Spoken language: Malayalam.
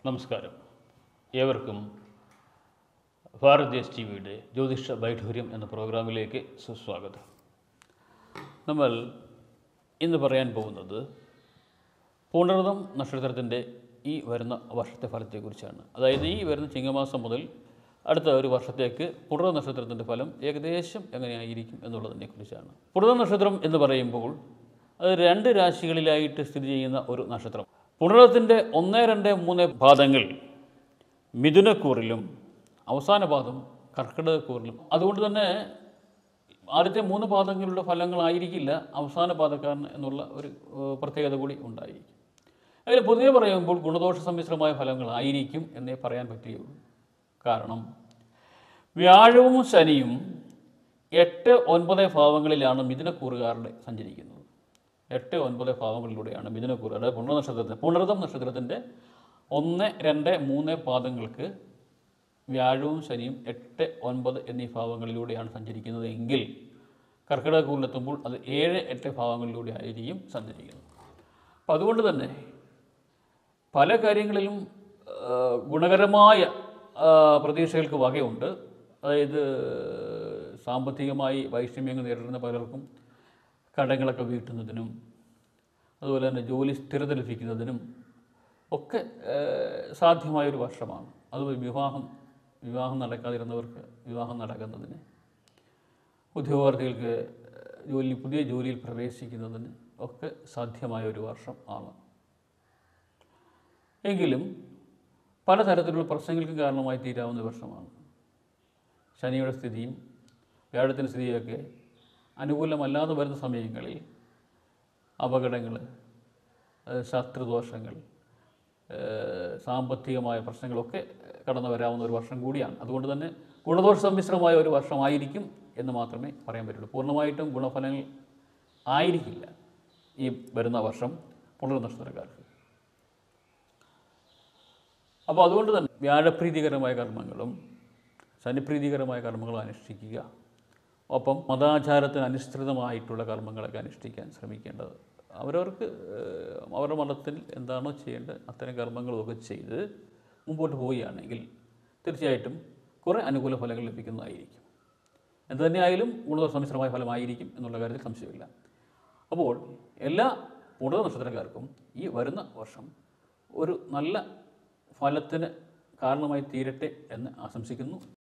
നമസ്കാരം. ഏവർക്കും ഭാരത് ദേശ് ടിവിയുടെ ജ്യോതിഷ വൈഢൂര്യം എന്ന പ്രോഗ്രാമിലേക്ക് സുസ്വാഗതം. നമ്മൾ ഇന്ന് പറയാൻ പോകുന്നത് പുണർതം നക്ഷത്രത്തിൻ്റെ ഈ വരുന്ന വർഷത്തെ ഫലത്തെക്കുറിച്ചാണ്. അതായത് ഈ വരുന്ന ചിങ്ങമാസം മുതൽ അടുത്ത ഒരു വർഷത്തേക്ക് പുണർതം നക്ഷത്രത്തിൻ്റെ ഫലം ഏകദേശം എങ്ങനെയായിരിക്കും എന്നുള്ളതിനെക്കുറിച്ചാണ്. പുണർതം നക്ഷത്രം എന്ന് പറയുമ്പോൾ അത് 2 രാശികളിലായിട്ട് സ്ഥിതി ചെയ്യുന്ന ഒരു നക്ഷത്രം. പുണർതത്തിൻ്റെ 1, 2, 3 പാദങ്ങൾ മിഥുനക്കൂറിലും അവസാന പാദം കർക്കിടകക്കൂറിലും. അതുകൊണ്ട് തന്നെ ആദ്യത്തെ 3 പാദങ്ങളുടെ ഫലങ്ങളായിരിക്കില്ല അവസാന പാദക്കാരൻ എന്നുള്ള ഒരു പ്രത്യേകത കൂടി ഉണ്ടായിരിക്കും. അതിൽ പൊതുവെ പറയുമ്പോൾ ഗുണദോഷ സമ്മിശ്രമായ ഫലങ്ങളായിരിക്കും എന്നേ പറയാൻ പറ്റുകയുള്ളൂ. കാരണം വ്യാഴവും ശനിയും 8, 9 ഭാവങ്ങളിലാണ് മിഥുനക്കൂറുകാരുടെ സഞ്ചരിക്കുന്നത്. 8, 9 ഭാവങ്ങളിലൂടെയാണ് മിഥുനക്കൂറ്, അതായത് പുണർതം നക്ഷത്രത്തിൻ്റെ 1, 2, 3 പാദങ്ങൾക്ക് വ്യാഴവും ശനിയും 8, 9 എന്നീ ഭാവങ്ങളിലൂടെയാണ് സഞ്ചരിക്കുന്നത് എങ്കിൽ കർക്കിടകക്കൂറിലെത്തുമ്പോൾ അത് 7, 8 ഭാവങ്ങളിലൂടെ ആയിരിക്കും സഞ്ചരിക്കുന്നത്. അപ്പം അതുകൊണ്ട് തന്നെ പല കാര്യങ്ങളിലും ഗുണകരമായ പ്രതീക്ഷകൾക്ക് വകയുണ്ട്. അതായത് സാമ്പത്തികമായി വൈഷമ്യങ്ങൾ നേരിടുന്ന പലർക്കും കടങ്ങളൊക്കെ വീട്ടുന്നതിനും അതുപോലെ തന്നെ ജോലി സ്ഥിരത ലഭിക്കുന്നതിനും ഒക്കെ സാധ്യമായൊരു വർഷമാണ്. അതുപോലെ വിവാഹം നടക്കാതിരുന്നവർക്ക് വിവാഹം നടക്കുന്നതിന്, ഉദ്യോഗാർത്ഥികൾക്ക് പുതിയ ജോലിയിൽ പ്രവേശിക്കുന്നതിന് ഒക്കെ സാധ്യമായ ഒരു വർഷം ആണ്. എങ്കിലും പലതരത്തിലുള്ള പ്രശ്നങ്ങൾക്കും കാരണമായി തീരാവുന്ന വർഷമാണ്. ശനിയുടെ സ്ഥിതിയും വ്യാഴത്തിൻ്റെ സ്ഥിതിയൊക്കെ അനുകൂലമല്ലാതെ വരുന്ന സമയങ്ങളിൽ അപകടങ്ങൾ, ശത്രുദോഷങ്ങൾ, സാമ്പത്തികമായ പ്രശ്നങ്ങളൊക്കെ കടന്നു വരാവുന്ന ഒരു വർഷം കൂടിയാണ്. അതുകൊണ്ട് തന്നെ ഗുണദോഷ സമ്മിശ്രമായ ഒരു വർഷമായിരിക്കും എന്ന് മാത്രമേ പറയാൻ പറ്റുള്ളൂ. പൂർണ്ണമായിട്ടും ഗുണഫലങ്ങൾ ആയിരിക്കില്ല ഈ വരുന്ന വർഷം പുണർതം നക്ഷത്രക്കാർക്ക്. അപ്പോൾ അതുകൊണ്ട് തന്നെ വ്യാഴപ്രീതികരമായ കർമ്മങ്ങളും ശനിപ്രീതികരമായ കർമ്മങ്ങളും അനുഷ്ഠിക്കുക. ഒപ്പം മതാചാരത്തിന് അനുസൃതമായിട്ടുള്ള കർമ്മങ്ങളൊക്കെ അനുഷ്ഠിക്കാൻ ശ്രമിക്കേണ്ടത്. അവരവർക്ക് അവരുടെ മതത്തിൽ എന്താണോ ചെയ്യേണ്ടത് അത്തരം കർമ്മങ്ങളൊക്കെ ചെയ്ത് മുമ്പോട്ട് പോവുകയാണെങ്കിൽ തീർച്ചയായിട്ടും കുറേ അനുകൂല ഫലങ്ങൾ ലഭിക്കുന്നതായിരിക്കും. എന്തു തന്നെയായാലും ഗുണദോഷ സമ്മിശ്രമായ ഫലമായിരിക്കും എന്നുള്ള കാര്യത്തിൽ സംശയമില്ല. അപ്പോൾ എല്ലാ പുണർതം നക്ഷത്രക്കാർക്കും ഈ വരുന്ന വർഷം ഒരു നല്ല ഫലത്തിന് കാരണമായി തീരട്ടെ എന്ന് ആശംസിക്കുന്നു.